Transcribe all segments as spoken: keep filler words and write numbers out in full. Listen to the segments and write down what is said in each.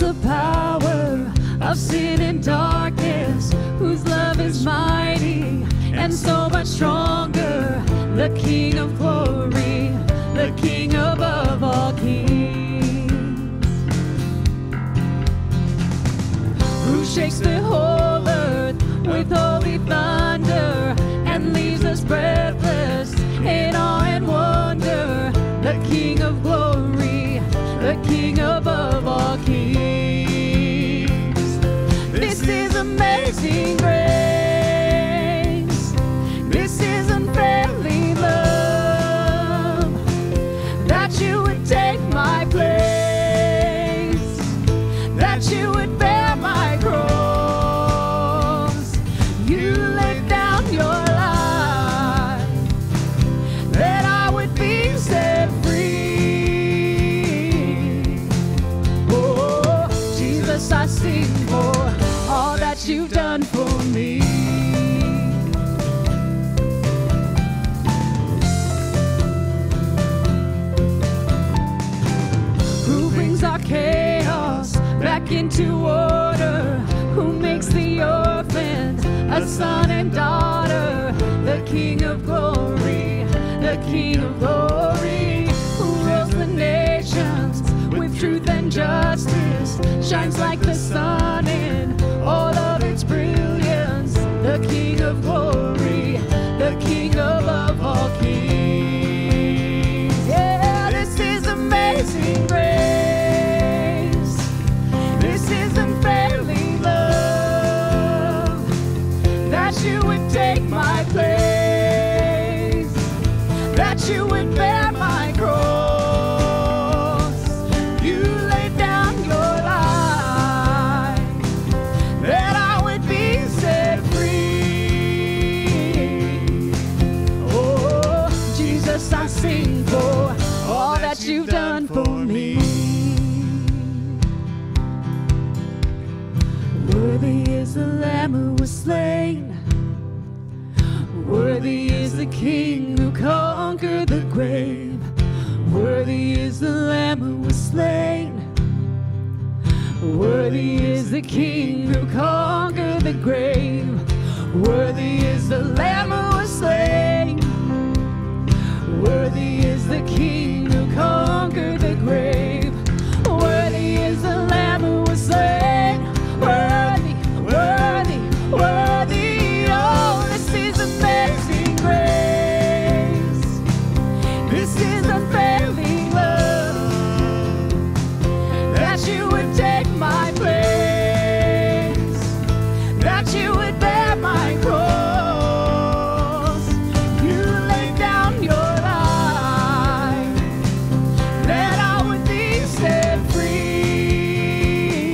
the power of sin and darkness, whose love is mighty and so much stronger. The King of glory, the King above all kings, who shakes the whole earth with holy thunder and leaves us breathless in awe and wonder. The King of glory, the King above all kings. This is amazing grace. This is unfailing love, that you would take my place, that you would bear my cross. You laid down your life, that I would be set free. Oh, Jesus, I sing for all that you've done for me. Who brings our chaos back into order, who makes the orphan a son and daughter. The King of glory, the King of glory, who rules the nations with truth and justice, shines like the sun in all of its brilliance. The King of glory, the King above all kings. Yeah, this is amazing grace. This is unfailing love, that you would take my place, that you would bear my cross. You laid down your life, that I would be set free. Oh, Jesus, I sing for all that you've done for me. Worthy is the Lamb who was slain, worthy is the King who conquered the grave. Worthy is the Lamb who was slain, worthy is the King who conquered the grave. Worthy is the Lamb who was slain, worthy is the King who conquered the grave. Worthy is the Lamb who was slain, worthy, worthy, worthy. Oh, this is amazing grace. This is unfailing love, that you would take my place, that you would bear my cross. You laid down your life, that I would be set free.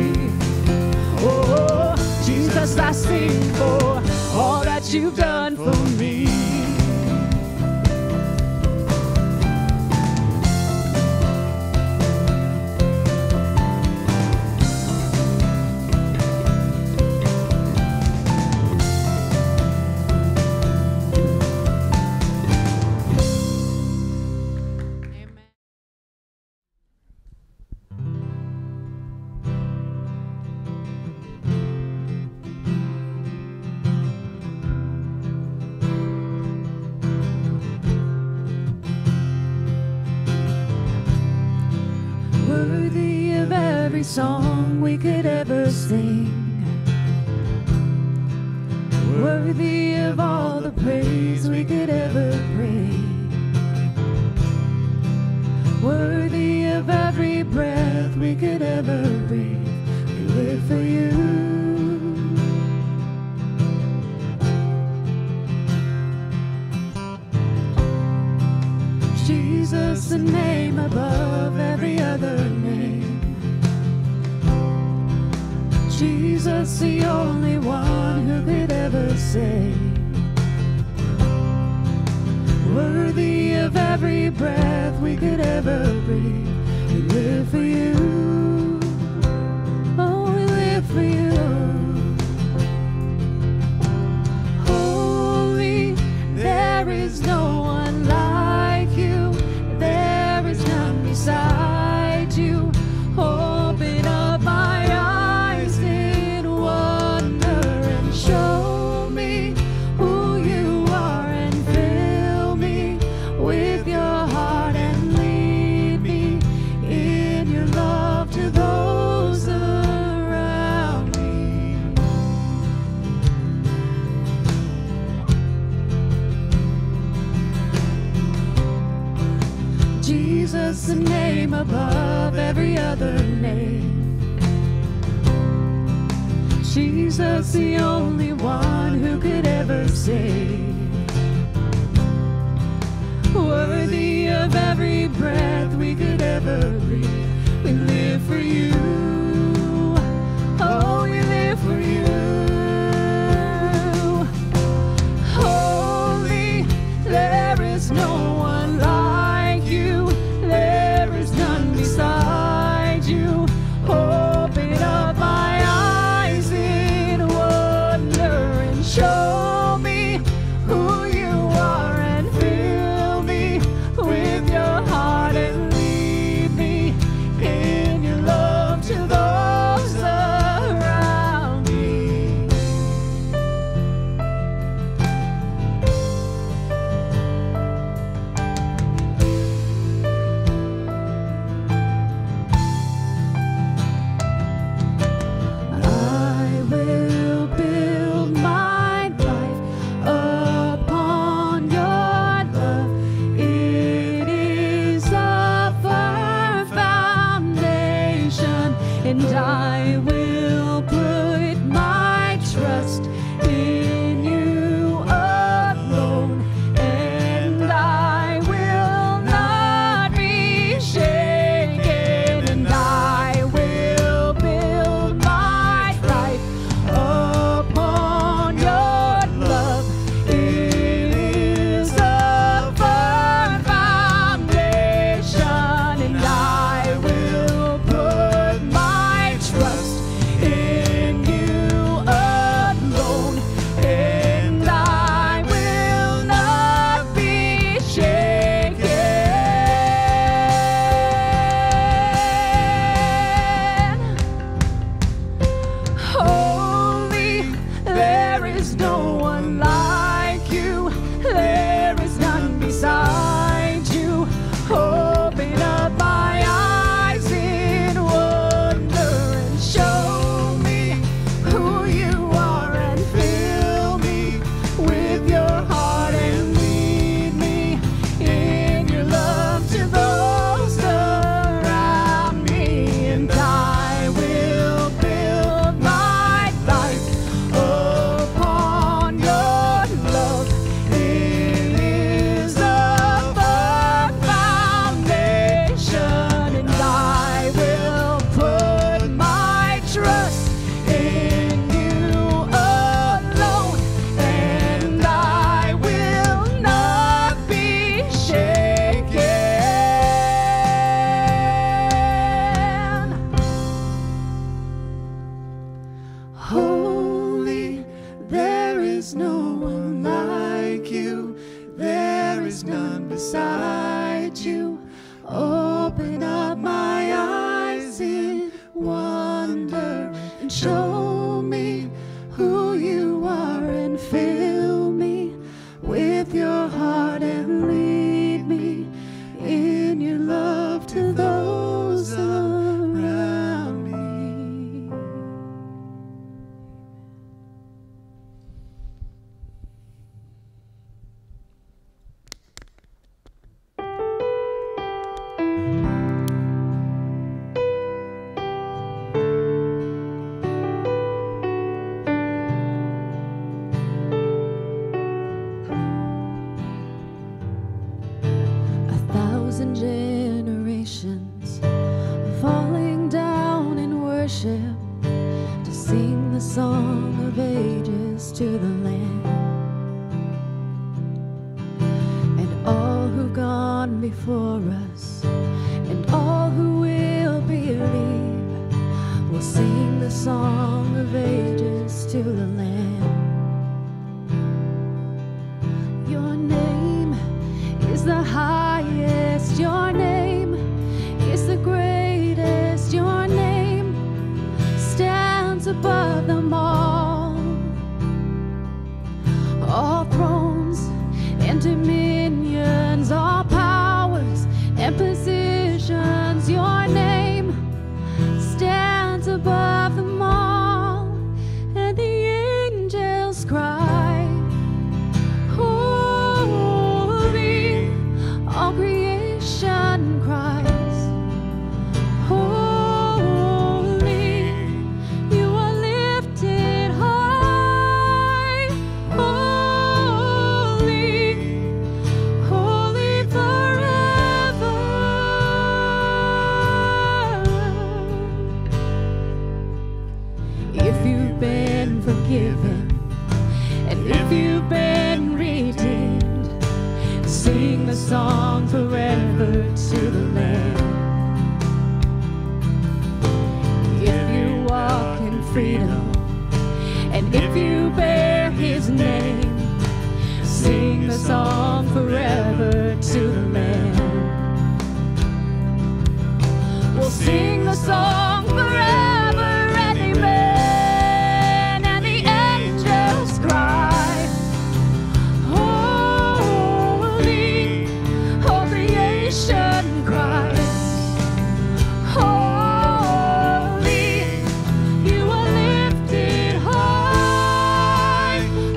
Oh, Jesus, I sing for all that you've done for me. Worthy of every song we could ever sing, worthy of all the praise we could ever bring, worthy of every breath we could ever breathe. We live for you. Jesus, the name above every other name. Jesus, the only one who could ever save. Worthy of every breath we could ever breathe. We live for you. Oh, we live for you. Holy, there is no one like you. There is none beside you. Open up my Jesus, the name above every other name. Jesus, the only one who could ever save. Worthy of every breath we could ever breathe. We live for you. Oh, we live for you. Holy, there is no one like you. There is none beside you. Open up my eyes in wonder and show me who you are, and fill me with your heart and lead me in your love to those around me. I will build my life upon your love. It is a firm foundation, and I will put my trust in you alone, and I will not be shaken, and I will build my life upon your love. It is a firm foundation, and I will put my trust in you alone, and I will not be shaken. Holy, there is no one like you. There is none beside you. Open up my eyes in wonder and show me who you are, and fill me with your heart and lead me in your love to those around me. And I will build my life upon your love. It is a firm foundation, and I will put my trust in you alone, and I will not be shaken. Holy, there is no one like you. There is none beside you. Open up my eyes in wonder and show me who you are, and fill me with your heart and lead me in your love to those around me. A thousand generations falling down in worship to sing the song of ages to the Lamb. And all who've gone before us, and all who will believe, will sing the song of ages to the Lamb. Your name is the highest, your name is the greatest, your name stands above them all. All thrones and dominions, all powers and positions, your name stands above them all. And the angels cry, holy, all creation cries. you've been redeemed, sing the song forever to the Lamb. If you walk in freedom, and if you bear his name, sing the song forever to the Lamb. We'll sing the song forever and amen, and the angels cry, holy, all creation cries, holy, you are lifted high,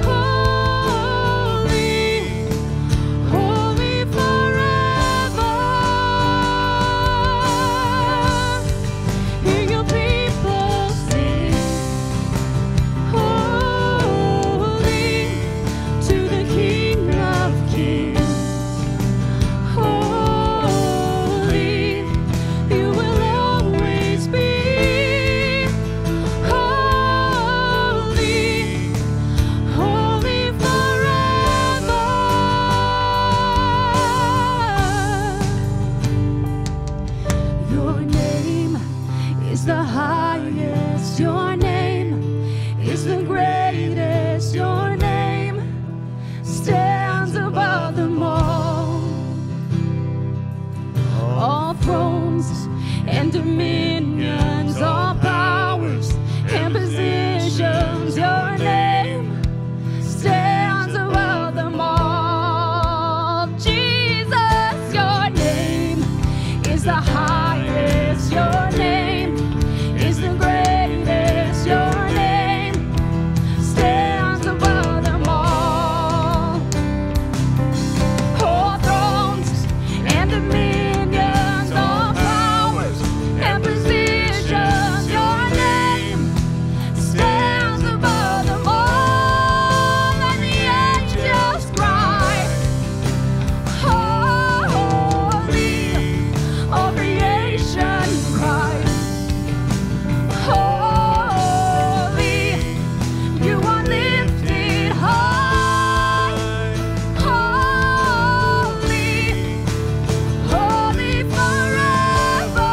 holy, holy forever. Hear your people sing, holy, to the King of Kings, holy, you will always be, holy, holy forever. Your name is the highest, your name is the greatest, your name stands above them all. All thrones and dominions, all powers and positions, your name stands above them all. Jesus, your name is the highest, your name is the greatest, your name stands above them all. All thrones and dominions, all powers and positions, your name stands above them all. And the angels cry, holy, all creation cries, holy, you are lifted high, holy, holy forever.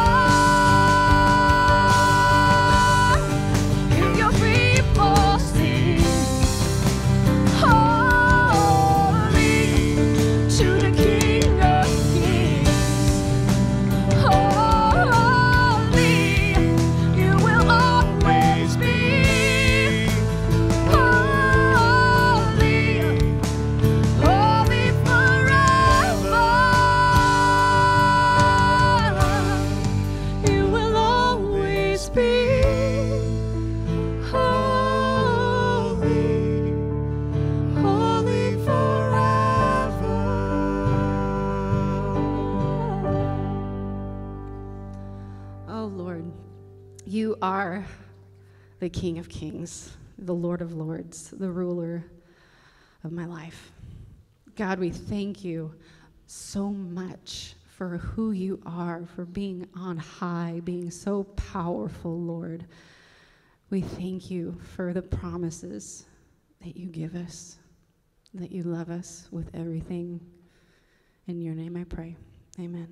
Hear your people sing, holy, to the King of Kings, holy, you will always be, holy, holy forever. You will always be, holy, holy forever. Oh Lord, you are the King of Kings, the Lord of Lords, the ruler of my life. God, we thank you so much for who you are, for being on high, being so powerful, Lord. We thank you for the promises that you give us, that you love us with everything. In your name I pray. Amen.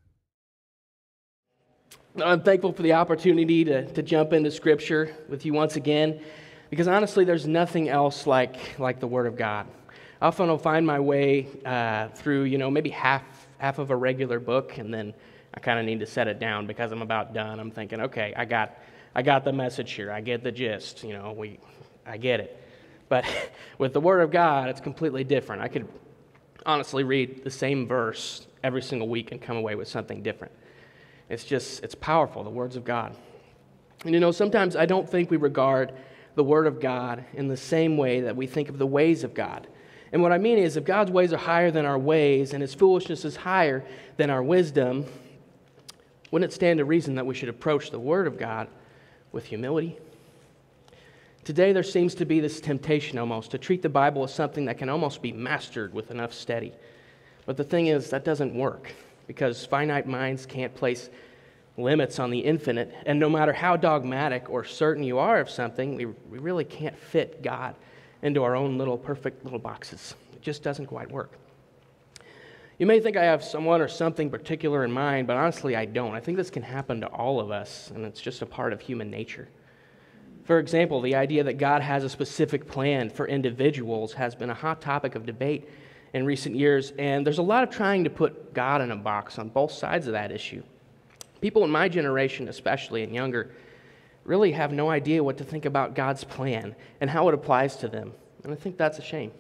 I'm thankful for the opportunity to, to jump into Scripture with you once again, because honestly, there's nothing else like, like the Word of God. I often will find my way uh, through, you know, maybe half half of a regular book, and then I kind of need to set it down because I'm about done. I'm thinking, okay, I got I got the message here. I get the gist. You know, we I get it. But with the Word of God, it's completely different. I could honestly read the same verse every single week and come away with something different. It's just, it's powerful, the words of God. And you know, sometimes I don't think we regard the Word of God in the same way that we think of the ways of God. And what I mean is, if God's ways are higher than our ways and His foolishness is higher than our wisdom, wouldn't it stand to reason that we should approach the Word of God with humility? Today there seems to be this temptation almost to treat the Bible as something that can almost be mastered with enough study. But the thing is, that doesn't work, because finite minds can't place limits on the infinite, and no matter how dogmatic or certain you are of something, we, we really can't fit God into our own little perfect little boxes. It just doesn't quite work. You may think I have someone or something particular in mind, but honestly, I don't. I think this can happen to all of us, and it's just a part of human nature. For example, the idea that God has a specific plan for individuals has been a hot topic of debate in recent years, and there's a lot of trying to put God in a box on both sides of that issue. People in my generation, especially and younger, really have no idea what to think about God's plan and how it applies to them, and I think that's a shame.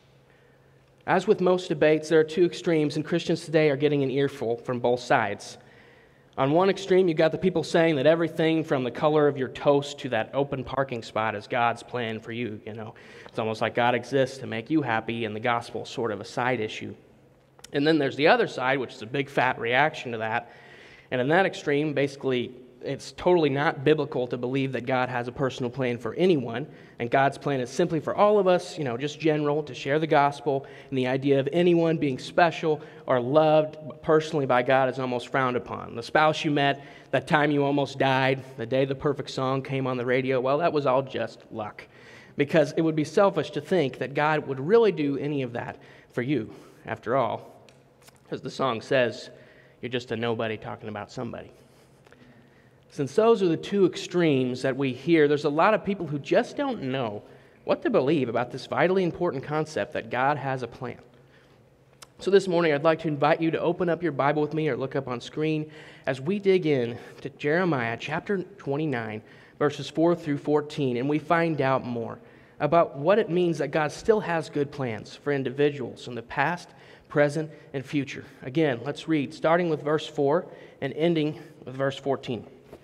As with most debates, there are two extremes, and Christians today are getting an earful from both sides. On one extreme, you've got the people saying that everything from the color of your toast to that open parking spot is God's plan for you. You know, it's almost like God exists to make you happy, and the gospel is sort of a side issue. And then there's the other side, which is a big fat reaction to that. And in that extreme, basically, it's totally not biblical to believe that God has a personal plan for anyone, and God's plan is simply for all of us, you know, just general, to share the gospel, and the idea of anyone being special or loved personally by God is almost frowned upon. The spouse you met, that time you almost died, the day the perfect song came on the radio, well, that was all just luck, because it would be selfish to think that God would really do any of that for you. After all, as the song says, you're just a nobody talking about somebody. Since those are the two extremes that we hear, there's a lot of people who just don't know what to believe about this vitally important concept that God has a plan. So this morning, I'd like to invite you to open up your Bible with me or look up on screen as we dig in to Jeremiah chapter twenty-nine, verses four through fourteen, and we find out more about what it means that God still has good plans for individuals in the past, present, and future. Again, let's read, starting with verse four and ending with verse fourteen.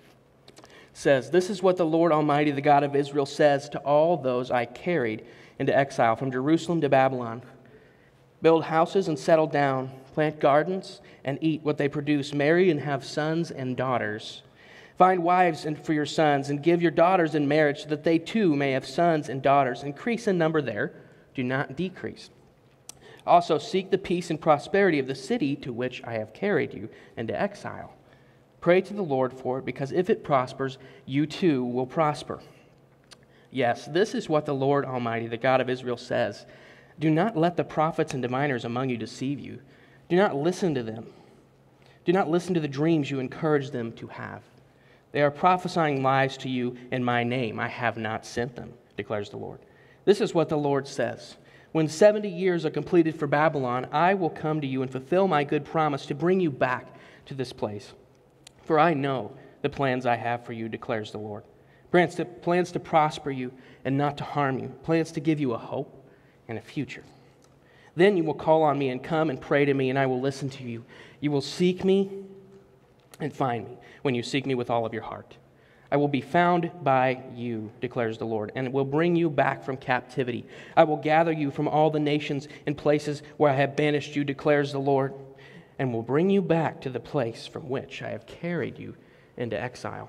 Says, "This is what the Lord Almighty, the God of Israel, says to all those I carried into exile from Jerusalem to Babylon. Build houses and settle down, plant gardens and eat what they produce, marry and have sons and daughters. Find wives for your sons and give your daughters in marriage so that they too may have sons and daughters. Increase in number there, do not decrease. Also seek the peace and prosperity of the city to which I have carried you into exile. Pray to the Lord for it, because if it prospers, you too will prosper. Yes, this is what the Lord Almighty, the God of Israel, says. Do not let the prophets and diviners among you deceive you. Do not listen to them. Do not listen to the dreams you encourage them to have. They are prophesying lies to you in my name. I have not sent them, declares the Lord. This is what the Lord says. When seventy years are completed for Babylon, I will come to you and fulfill my good promise to bring you back to this place. For I know the plans I have for you, declares the Lord. Plans to, plans to prosper you and not to harm you. Plans to give you a hope and a future. Then you will call on me and come and pray to me, and I will listen to you. You will seek me and find me when you seek me with all of your heart. I will be found by you, declares the Lord, and will bring you back from captivity. I will gather you from all the nations and places where I have banished you, declares the Lord, and will bring you back to the place from which I have carried you into exile."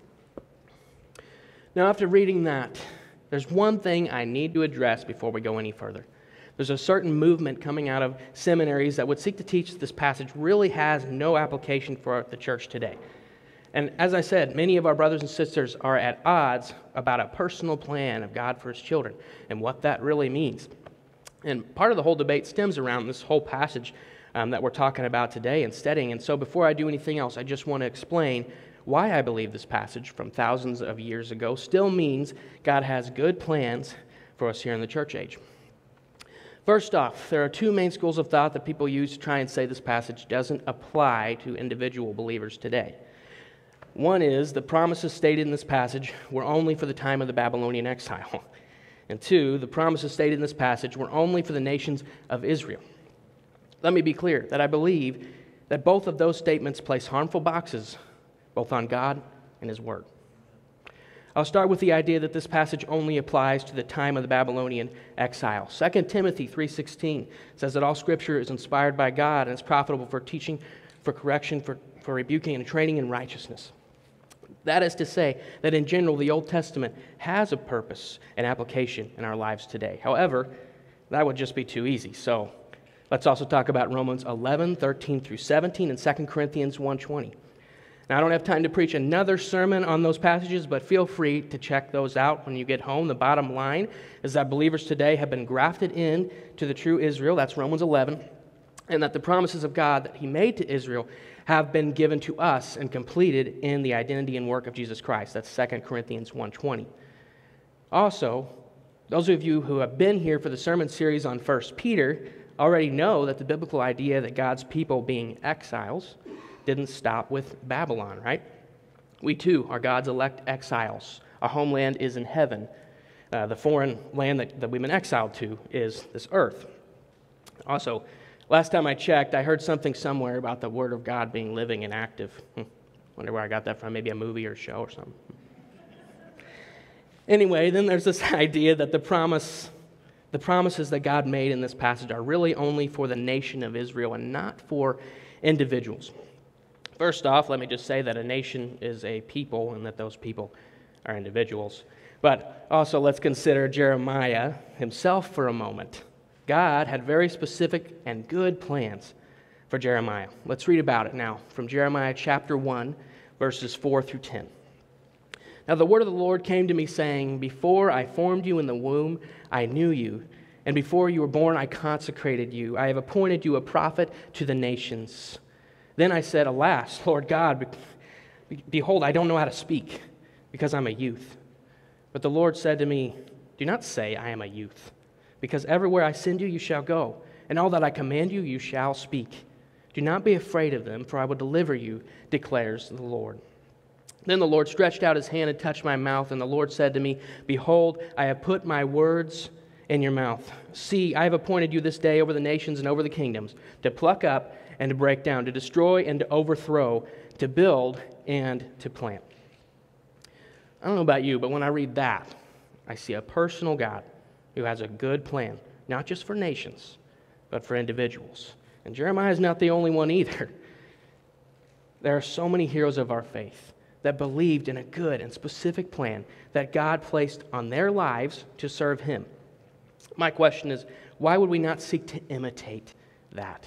Now, after reading that, there's one thing I need to address before we go any further. There's a certain movement coming out of seminaries that would seek to teach that this passage really has no application for the church today. And as I said, many of our brothers and sisters are at odds about a personal plan of God for His children and what that really means. And part of the whole debate stems around this whole passage Um, that we're talking about today and studying. And so before I do anything else, I just want to explain why I believe this passage from thousands of years ago still means God has good plans for us here in the church age. First off, there are two main schools of thought that people use to try and say this passage doesn't apply to individual believers today. One is the promises stated in this passage were only for the time of the Babylonian exile. And two, the promises stated in this passage were only for the nations of Israel. Let me be clear that I believe that both of those statements place harmful boxes both on God and His Word. I'll start with the idea that this passage only applies to the time of the Babylonian exile. Second Timothy three sixteen says that all Scripture is inspired by God and is profitable for teaching, for correction, for, for rebuking, and training in righteousness. That is to say that in general, the Old Testament has a purpose and application in our lives today. However, that would just be too easy. So let's also talk about Romans eleven thirteen through seventeen and Second Corinthians one twenty. Now, I don't have time to preach another sermon on those passages, but feel free to check those out when you get home. The bottom line is that believers today have been grafted in to the true Israel. That's Romans eleven. And that the promises of God that he made to Israel have been given to us and completed in the identity and work of Jesus Christ. That's Second Corinthians one twenty. Also, those of you who have been here for the sermon series on First Peter already know that the biblical idea that God's people being exiles didn't stop with Babylon, right? We too are God's elect exiles. Our homeland is in heaven. Uh, the foreign land that, that we've been exiled to is this earth. Also, last time I checked, I heard something somewhere about the Word of God being living and active. Hmm. Wonder where I got that from. Maybe a movie or a show or something. Anyway, then there's this idea that the promise, the promises that God made in this passage are really only for the nation of Israel and not for individuals. First off, let me just say that a nation is a people and that those people are individuals. But also let's consider Jeremiah himself for a moment. God had very specific and good plans for Jeremiah. Let's read about it now from Jeremiah chapter one, verses four through ten. Now the word of the Lord came to me saying, "Before I formed you in the womb, I knew you, and before you were born, I consecrated you. I have appointed you a prophet to the nations." Then I said, "Alas, Lord God, behold, I don't know how to speak, because I'm a youth." But the Lord said to me, "Do not say, I am a youth, because everywhere I send you, you shall go, and all that I command you, you shall speak. Do not be afraid of them, for I will deliver you, declares the Lord." Then the Lord stretched out his hand and touched my mouth, and the Lord said to me, "Behold, I have put my words in your mouth. See, I have appointed you this day over the nations and over the kingdoms, to pluck up and to break down, to destroy and to overthrow, to build and to plant." I don't know about you, but when I read that, I see a personal God who has a good plan, not just for nations, but for individuals. And Jeremiah is not the only one either. There are so many heroes of our faith that believed in a good and specific plan that God placed on their lives to serve him. My question is, why would we not seek to imitate that?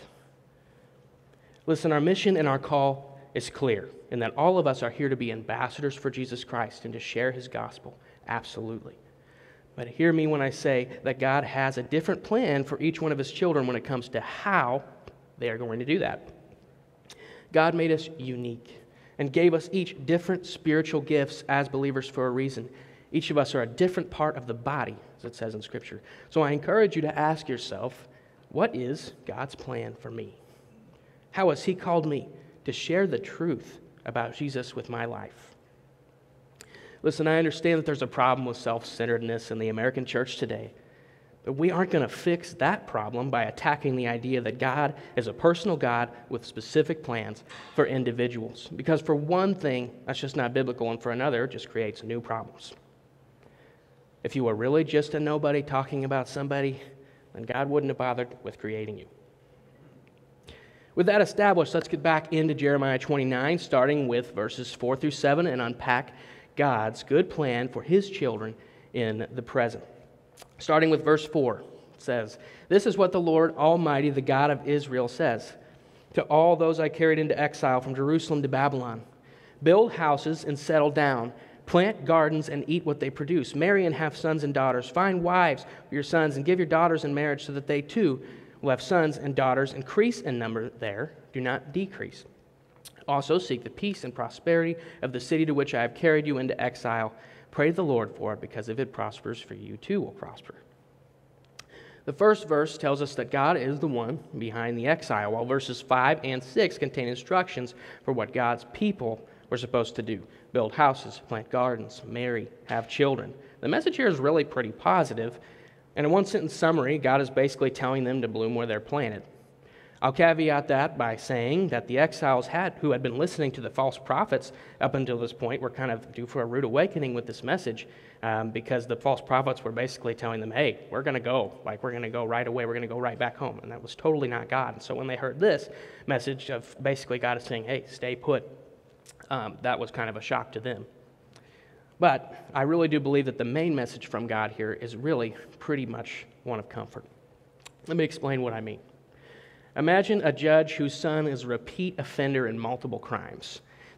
Listen, our mission and our call is clear, in that all of us are here to be ambassadors for Jesus Christ and to share his gospel. Absolutely. But hear me when I say that God has a different plan for each one of his children when it comes to how they are going to do that. God made us unique and gave us each different spiritual gifts as believers for a reason. Each of us are a different part of the body, as it says in Scripture. So I encourage you to ask yourself, what is God's plan for me? How has he called me to share the truth about Jesus with my life? Listen, I understand that there's a problem with self-centeredness in the American church today, but we aren't going to fix that problem by attacking the idea that God is a personal God with specific plans for individuals. Because for one thing, that's just not biblical, and for another, it just creates new problems. If you were really just a nobody talking about somebody, then God wouldn't have bothered with creating you. With that established, let's get back into Jeremiah twenty-nine, starting with verses four through seven, and unpack God's good plan for his children in the present. Starting with verse four, it says, "This is what the Lord Almighty, the God of Israel, says to all those I carried into exile from Jerusalem to Babylon. Build houses and settle down. Plant gardens and eat what they produce. Marry and have sons and daughters. Find wives for your sons and give your daughters in marriage so that they too will have sons and daughters. Increase in number there, do not decrease. Also seek the peace and prosperity of the city to which I have carried you into exile. Pray the Lord for it, because if it prospers, for you too will prosper." The first verse tells us that God is the one behind the exile, while verses five and six contain instructions for what God's people were supposed to do. Build houses, plant gardens, marry, have children. The message here is really pretty positive. And in one sentence summary, God is basically telling them to bloom where they're planted. I'll caveat that by saying that the exiles had, who had been listening to the false prophets up until this point, were kind of due for a rude awakening with this message, um, because the false prophets were basically telling them, hey, we're going to go, like we're going to go right away, we're going to go right back home. And that was totally not God. And so when they heard this message of basically God is saying, hey, stay put, um, that was kind of a shock to them. But I really do believe that the main message from God here is really pretty much one of comfort. Let me explain what I mean. Imagine a judge whose son is a repeat offender in multiple crimes.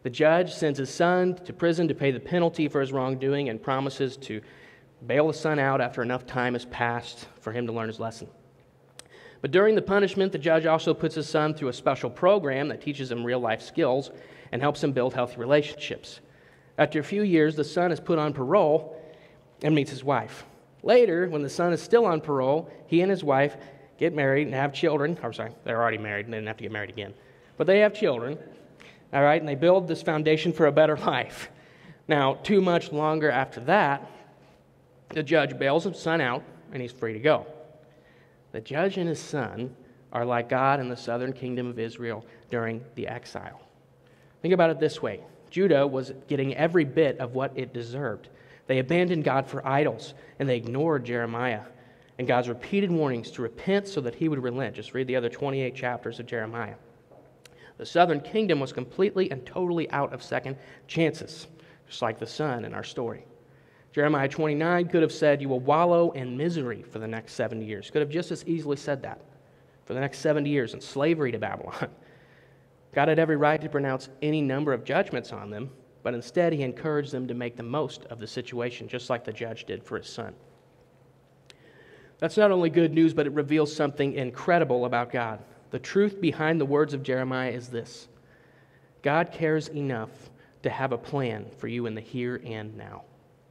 The judge sends his son to prison to pay the penalty for his wrongdoing and promises to bail the son out after enough time has passed for him to learn his lesson. But during the punishment, the judge also puts his son through a special program that teaches him real-life skills and helps him build healthy relationships. After a few years, the son is put on parole and meets his wife. Later, when the son is still on parole, he and his wife get married and have children. Or sorry, they're already married and they didn't have to get married again. But they have children, all right, and they build this foundation for a better life. Now, too much longer after that, the judge bails his son out and he's free to go. The judge and his son are like God in the southern kingdom of Israel during the exile. Think about it this way. Judah was getting every bit of what it deserved. They abandoned God for idols, and they ignored Jeremiah and God's repeated warnings to repent so that he would relent. Just read the other twenty-eight chapters of Jeremiah. The southern kingdom was completely and totally out of second chances, just like the son in our story. Jeremiah twenty-nine could have said, you will wallow in misery for the next seventy years. Could have just as easily said that. For the next seventy years in slavery to Babylon. God had every right to pronounce any number of judgments on them, but instead he encouraged them to make the most of the situation, just like the judge did for his son. That's not only good news, but it reveals something incredible about God. The truth behind the words of Jeremiah is this: God cares enough to have a plan for you in the here and now.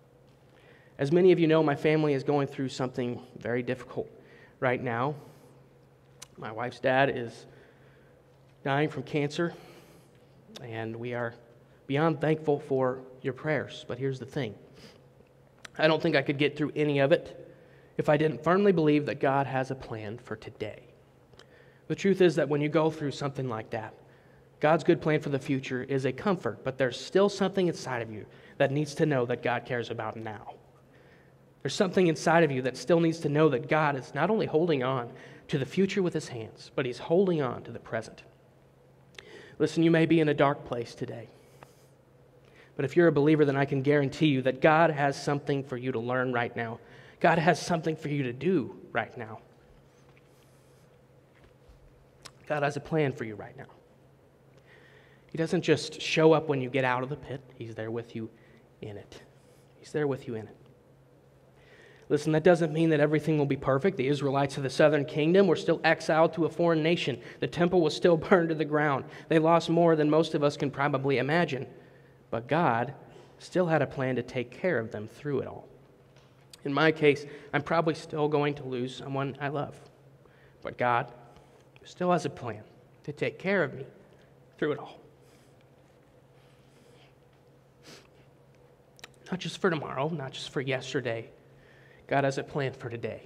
As many of you know, my family is going through something very difficult right now. My wife's dad is dying from cancer, and we are beyond thankful for your prayers. But here's the thing. I don't think I could get through any of it if I didn't firmly believe that God has a plan for today. The truth is that when you go through something like that, God's good plan for the future is a comfort, but there's still something inside of you that needs to know that God cares about now. There's something inside of you that still needs to know that God is not only holding on to the future with his hands, but he's holding on to the present. Listen, you may be in a dark place today, but if you're a believer, then I can guarantee you that God has something for you to learn right now. God has something for you to do right now. God has a plan for you right now. He doesn't just show up when you get out of the pit. He's there with you in it. He's there with you in it. Listen, that doesn't mean that everything will be perfect. The Israelites of the southern kingdom were still exiled to a foreign nation. The temple was still burned to the ground. They lost more than most of us can probably imagine. But God still had a plan to take care of them through it all. In my case, I'm probably still going to lose someone I love. But God still has a plan to take care of me through it all. Not just for tomorrow, not just for yesterday. God has a plan for today.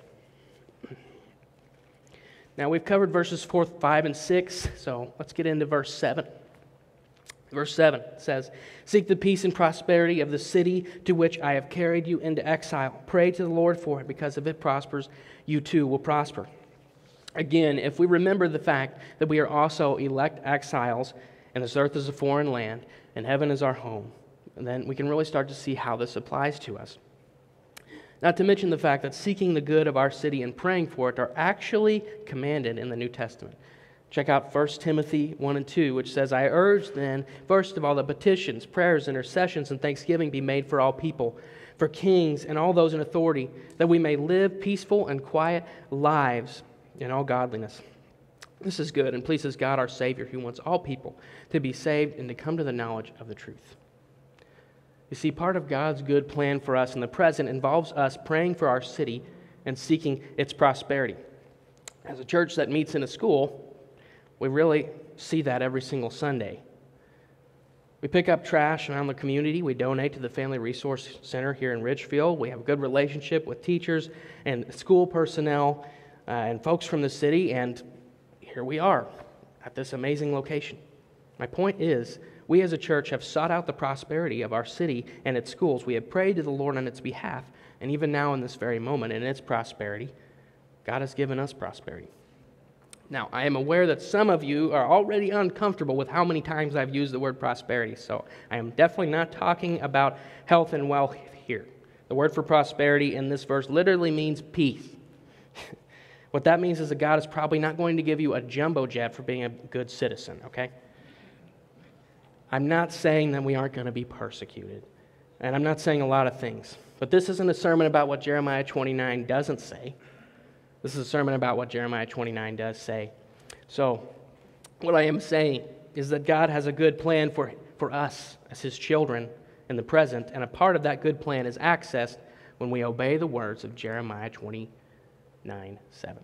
Now, we've covered verses four, five, and six, so let's get into verse seven. Verse seven says, seek the peace and prosperity of the city to which I have carried you into exile. Pray to the Lord for it, because if it prospers, you too will prosper. Again, if we remember the fact that we are also elect exiles, and this earth is a foreign land, and heaven is our home, then we can really start to see how this applies to us. Not to mention the fact that seeking the good of our city and praying for it are actually commanded in the New Testament. Check out First Timothy one and two, which says, I urge then, first of all, that petitions, prayers, intercessions, and thanksgiving be made for all people, for kings and all those in authority, that we may live peaceful and quiet lives in all godliness. This is good and pleases God our Savior, who wants all people to be saved and to come to the knowledge of the truth. You see, part of God's good plan for us in the present involves us praying for our city and seeking its prosperity. As a church that meets in a school, we really see that every single Sunday. We pick up trash around the community. We donate to the Family Resource Center here in Ridgefield. We have a good relationship with teachers and school personnel uh, and folks from the city, and here we are at this amazing location. My point is, we as a church have sought out the prosperity of our city and its schools. We have prayed to the Lord on its behalf, and even now in this very moment, in its prosperity, God has given us prosperity. Now, I am aware that some of you are already uncomfortable with how many times I've used the word prosperity, so I am definitely not talking about health and wealth here. The word for prosperity in this verse literally means peace. What that means is that God is probably not going to give you a jumbo jet for being a good citizen, okay? I'm not saying that we aren't going to be persecuted. And I'm not saying a lot of things. But this isn't a sermon about what Jeremiah twenty-nine doesn't say. This is a sermon about what Jeremiah twenty-nine does say. So, what I am saying is that God has a good plan for, for us as His children in the present, and a part of that good plan is accessed when we obey the words of Jeremiah twenty-nine seven.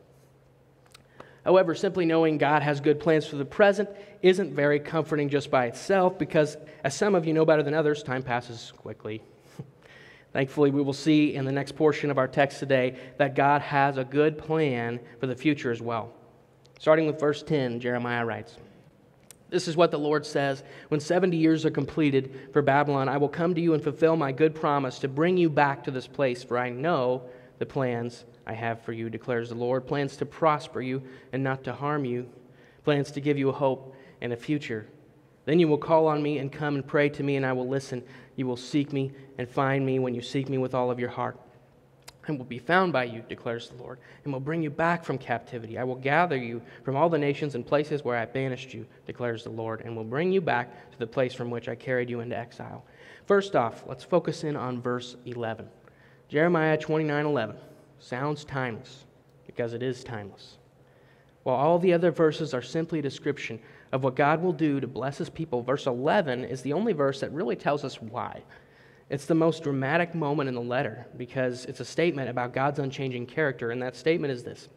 However, simply knowing God has good plans for the present isn't very comforting just by itself, because, as some of you know better than others, time passes quickly. Thankfully, we will see in the next portion of our text today that God has a good plan for the future as well. Starting with verse ten, Jeremiah writes, "This is what the Lord says, when seventy years are completed for Babylon, I will come to you and fulfill my good promise to bring you back to this place, for I know the plans I have for you, declares the Lord, plans to prosper you and not to harm you, plans to give you a hope and a future. Then you will call on me and come and pray to me, and I will listen. You will seek me and find me when you seek me with all of your heart. I will be found by you, declares the Lord, and will bring you back from captivity. I will gather you from all the nations and places where I banished you, declares the Lord, and will bring you back to the place from which I carried you into exile." First off, let's focus in on verse eleven. Jeremiah twenty-nine eleven sounds timeless because it is timeless. While all the other verses are simply a description of what God will do to bless His people, verse eleven is the only verse that really tells us why. It's the most dramatic moment in the letter because it's a statement about God's unchanging character, and that statement is this: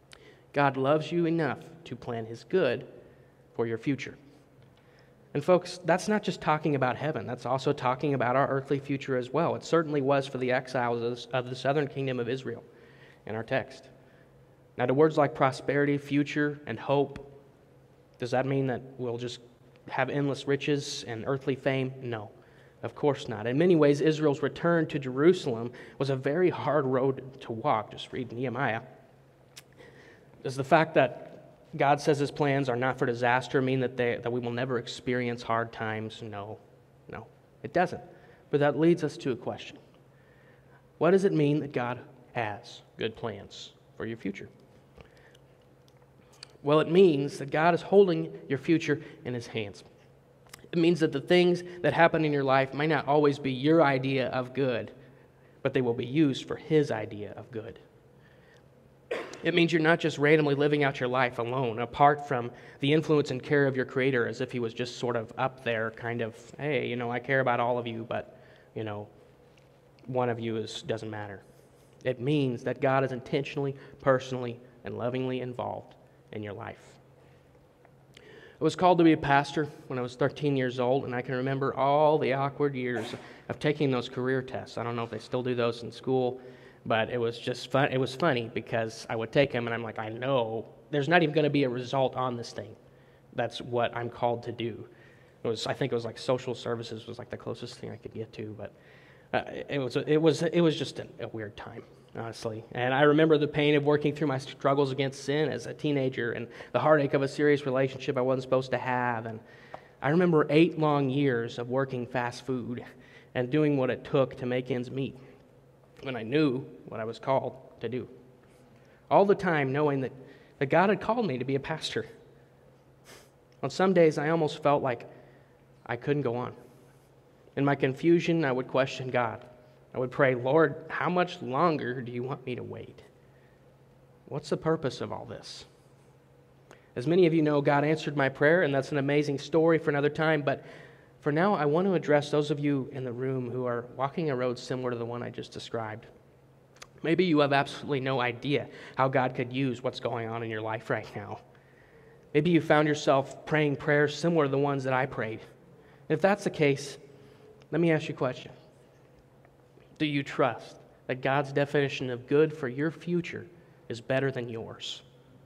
God loves you enough to plan His good for your future. And folks, that's not just talking about heaven. That's also talking about our earthly future as well. It certainly was for the exiles of the southern kingdom of Israel in our text. Now, do words like prosperity, future, and hope, does that mean that we'll just have endless riches and earthly fame? No, of course not. In many ways, Israel's return to Jerusalem was a very hard road to walk. Just read Nehemiah. Does the fact that God says His plans are not for disaster mean that, they, that we will never experience hard times? No, no, it doesn't. But that leads us to a question. What does it mean that God has good plans for your future? Well, it means that God is holding your future in His hands. It means that the things that happen in your life might not always be your idea of good, but they will be used for His idea of good. It means you're not just randomly living out your life alone, apart from the influence and care of your Creator, as if He was just sort of up there, kind of, hey, you know, I care about all of you, but, you know, one of you is doesn't matter. It means that God is intentionally, personally, and lovingly involved in your life. I was called to be a pastor when I was thirteen years old, and I can remember all the awkward years of taking those career tests. I don't know if they still do those in school, but it was just fun. It was funny because I would take them, and I'm like, I know there's not even going to be a result on this thing. That's what I'm called to do. It was, I think it was like social services was like the closest thing I could get to, but uh, it was it was it was just a, a weird time, honestly. And I remember the pain of working through my struggles against sin as a teenager, and the heartache of a serious relationship I wasn't supposed to have. And I remember eight long years of working fast food and doing what it took to make ends meet, when I knew what I was called to do. All the time knowing that, that God had called me to be a pastor. On some days, I almost felt like I couldn't go on. In my confusion, I would question God. I would pray, Lord, how much longer do you want me to wait? What's the purpose of all this? As many of you know, God answered my prayer, and that's an amazing story for another time, but for now, I want to address those of you in the room who are walking a road similar to the one I just described. Maybe you have absolutely no idea how God could use what's going on in your life right now. Maybe you found yourself praying prayers similar to the ones that I prayed. If that's the case, let me ask you a question. Do you trust that God's definition of good for your future is better than yours?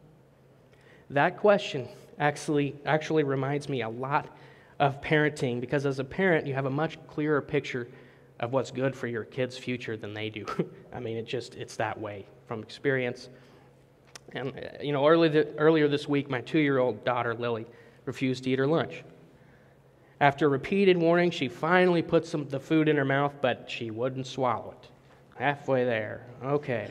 That question actually, actually reminds me a lot of parenting, because as a parent, you have a much clearer picture of what's good for your kid's future than they do. I mean, it just, it's that way from experience. And, you know, early the, earlier this week, my two-year-old daughter, Lily, refused to eat her lunch. After repeated warning, she finally put some the food in her mouth, but she wouldn't swallow it. Halfway there. Okay.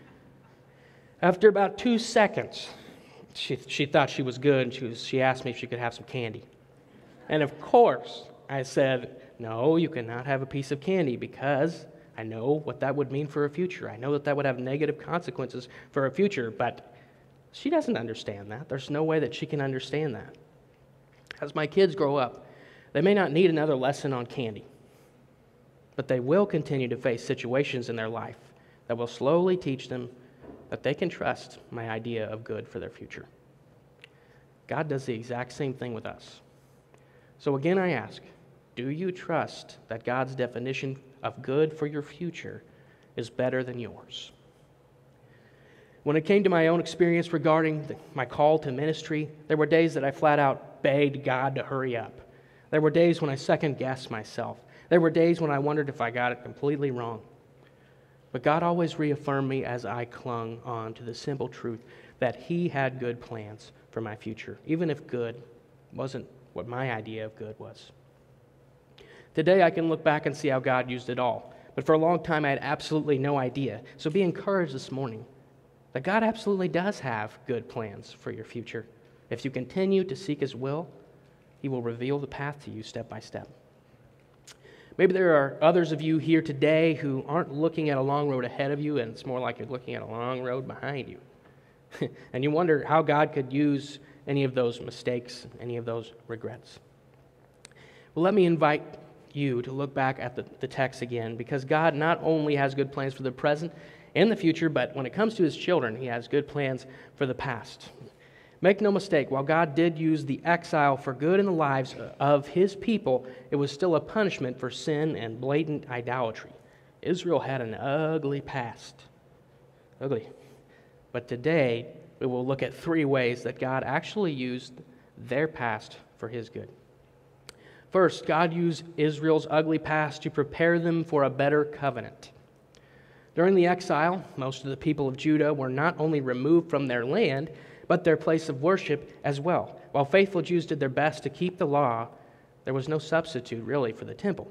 After about two seconds, she she thought she was good, and she was she asked me if she could have some candy. And of course, I said, no, you cannot have a piece of candy because I know what that would mean for her future. I know that that would have negative consequences for her future, but she doesn't understand that. There's no way that she can understand that. As my kids grow up, they may not need another lesson on candy, but they will continue to face situations in their life that will slowly teach them that they can trust my idea of good for their future. God does the exact same thing with us. So again, I ask, do you trust that God's definition of good for your future is better than yours? When it came to my own experience regarding the, my call to ministry, there were days that I flat out begged God to hurry up. There were days when I second-guessed myself. There were days when I wondered if I got it completely wrong. But God always reaffirmed me as I clung on to the simple truth that He had good plans for my future, even if good wasn't what my idea of good was. Today I can look back and see how God used it all, but for a long time I had absolutely no idea. So be encouraged this morning that God absolutely does have good plans for your future. If you continue to seek His will, He will reveal the path to you step by step. Maybe there are others of you here today who aren't looking at a long road ahead of you, and it's more like you're looking at a long road behind you. And you wonder how God could use any of those mistakes, any of those regrets. Well, let me invite you to look back at the, the text again, because God not only has good plans for the present and the future, but when it comes to His children, He has good plans for the past. Make no mistake, while God did use the exile for good in the lives of His people, it was still a punishment for sin and blatant idolatry. Israel had an ugly past. Ugly. But today, we will look at three ways that God actually used their past for His good. First, God used Israel's ugly past to prepare them for a better covenant. During the exile, most of the people of Judah were not only removed from their land, but their place of worship as well. While faithful Jews did their best to keep the law, there was no substitute really for the temple.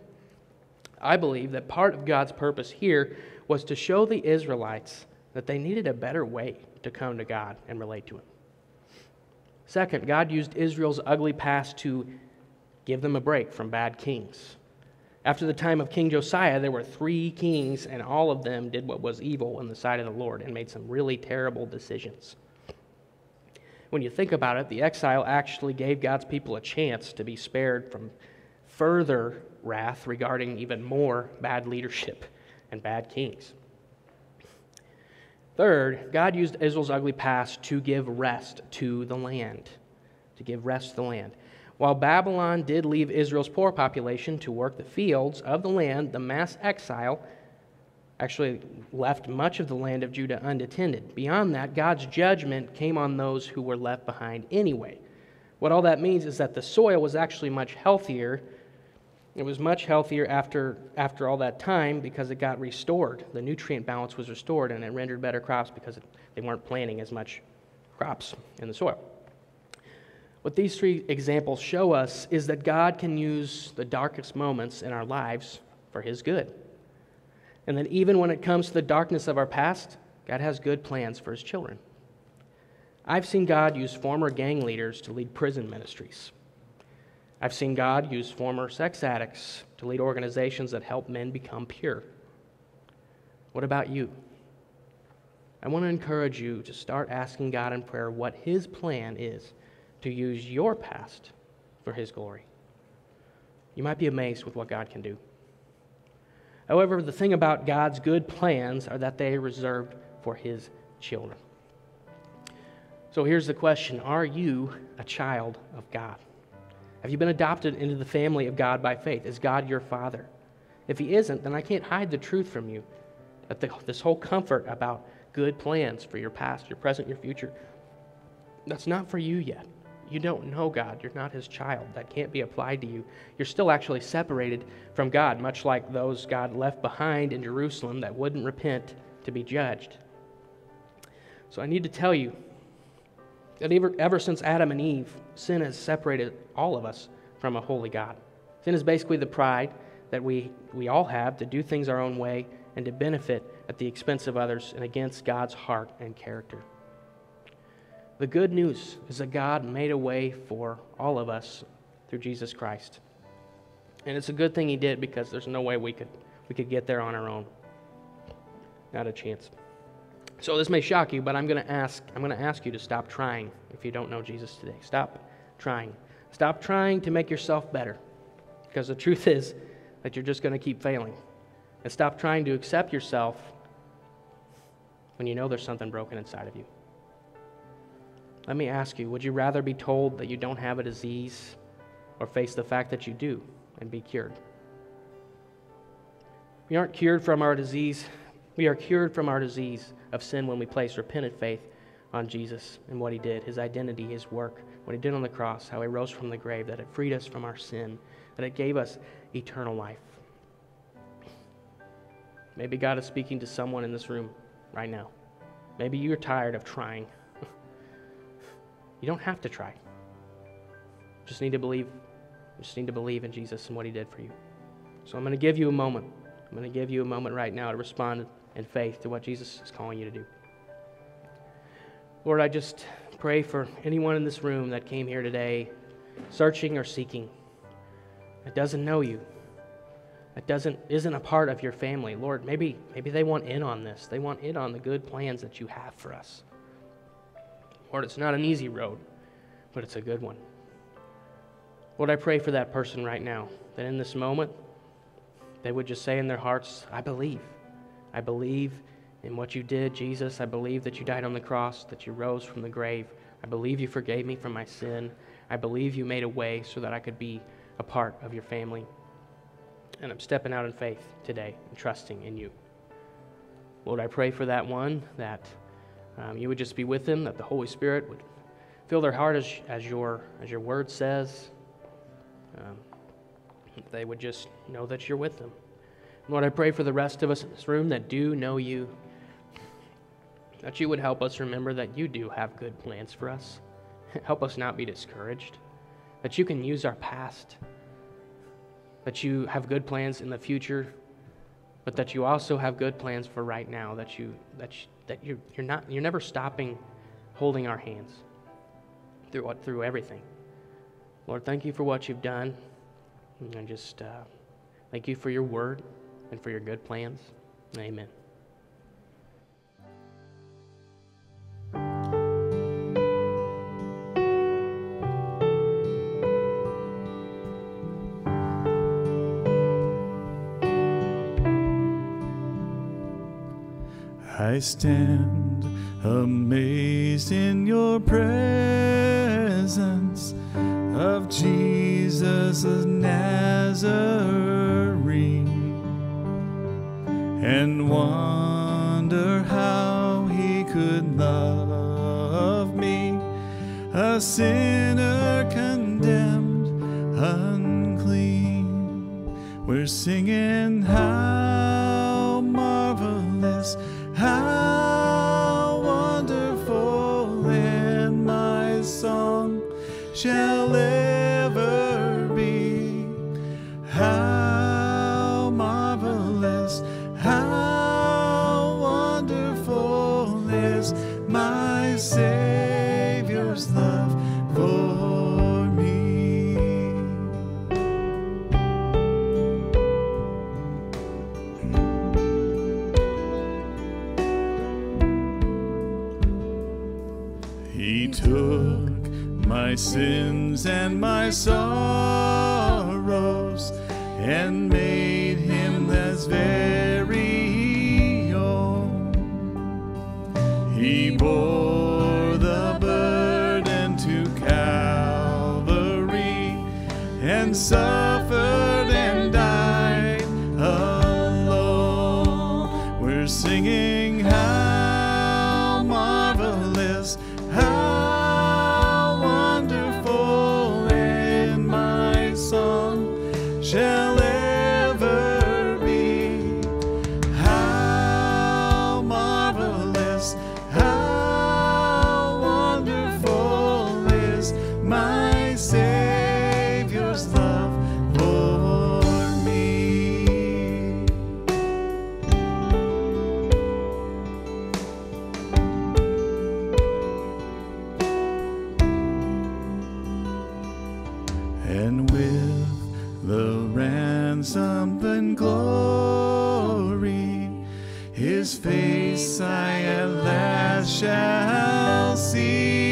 I believe that part of God's purpose here was to show the Israelites that they needed a better way to come to God and relate to Him. Second, God used Israel's ugly past to give them a break from bad kings. After the time of King Josiah, there were three kings, and all of them did what was evil in the sight of the Lord and made some really terrible decisions. When you think about it, the exile actually gave God's people a chance to be spared from further wrath regarding even more bad leadership and bad kings. Third, God used Israel's ugly past to give rest to the land, to give rest to the land. While Babylon did leave Israel's poor population to work the fields of the land, the mass exile actually left much of the land of Judah unattended. Beyond that, God's judgment came on those who were left behind anyway. What all that means is that the soil was actually much healthier. It was much healthier after, after all that time because it got restored. The nutrient balance was restored, and it rendered better crops because it, they weren't planting as much crops in the soil. What these three examples show us is that God can use the darkest moments in our lives for His good. And that even when it comes to the darkness of our past, God has good plans for His children. I've seen God use former gang leaders to lead prison ministries. I've seen God use former sex addicts to lead organizations that help men become pure. What about you? I want to encourage you to start asking God in prayer what His plan is to use your past for His glory. You might be amazed with what God can do. However, the thing about God's good plans are that they are reserved for His children. So here's the question: are you a child of God? Have you been adopted into the family of God by faith? Is God your Father? If He isn't, then I can't hide the truth from you. That the, this whole comfort about good plans for your past, your present, your future, that's not for you yet. You don't know God. You're not His child. That can't be applied to you. You're still actually separated from God, much like those God left behind in Jerusalem that wouldn't repent to be judged. So I need to tell you that ever, ever since Adam and Eve, sin has separated all of us from a holy God. Sin is basically the pride that we, we all have to do things our own way and to benefit at the expense of others and against God's heart and character. The good news is that God made a way for all of us through Jesus Christ. And it's a good thing he did, because there's no way we could we could get there on our own. Not a chance. So this may shock you, but I'm going to ask I'm going to ask you to stop trying if you don't know Jesus today. Stop trying. Stop trying to make yourself better, because the truth is that you're just going to keep failing. And stop trying to accept yourself when you know there's something broken inside of you. Let me ask you, would you rather be told that you don't have a disease, or face the fact that you do and be cured? We aren't cured from our disease. We are cured from our disease of sin when we place repentant faith on Jesus and what he did, his identity, his work, what he did on the cross, how he rose from the grave, that it freed us from our sin, that it gave us eternal life. Maybe God is speaking to someone in this room right now. Maybe you're tired of trying. You don't have to try. You just need to believe. You just need to believe in Jesus and what he did for you. So I'm going to give you a moment. I'm going to give you a moment right now to respond in faith to what Jesus is calling you to do. Lord, I just pray for anyone in this room that came here today searching or seeking, that doesn't know you, that doesn't isn't a part of your family. Lord, maybe maybe they want in on this. They want in on the good plans that you have for us. Lord, it's not an easy road, but it's a good one. Lord, I pray for that person right now, that in this moment, they would just say in their hearts, I believe. I believe in what you did, Jesus. I believe that you died on the cross, that you rose from the grave. I believe you forgave me from my sin. I believe you made a way so that I could be a part of your family. And I'm stepping out in faith today and trusting in you. Lord, I pray for that one, that um, you would just be with them, that the Holy Spirit would fill their heart as, as, your, as your word says. Um, they would just know that you're with them. Lord, I pray for the rest of us in this room that do know you, that you would help us remember that you do have good plans for us. Help us not be discouraged, that you can use our past, that you have good plans in the future, but that you also have good plans for right now, that you that you, that you're, you're not you're never stopping holding our hands through what through everything. Lord, thank you for what you've done, and just uh, thank you for your word and for your good plans. Amen. I stand amazed in your presence of Jesus of Nazarene, and wonder how he could love me, a sinner condemned unclean. We're singing, how marvelous, how wonderful, and my song shall ever be. How marvelous, how wonderful is my Savior's love for me. He took my sins and my sorrows and made him His very own. He bore the burden to Calvary and suffered and died alone. We're singing, how marvelous, how wonderful, and my song shall ever be. How marvelous, how wonderful is my Savior's love and with the ransomed in glory, his face I at last shall see.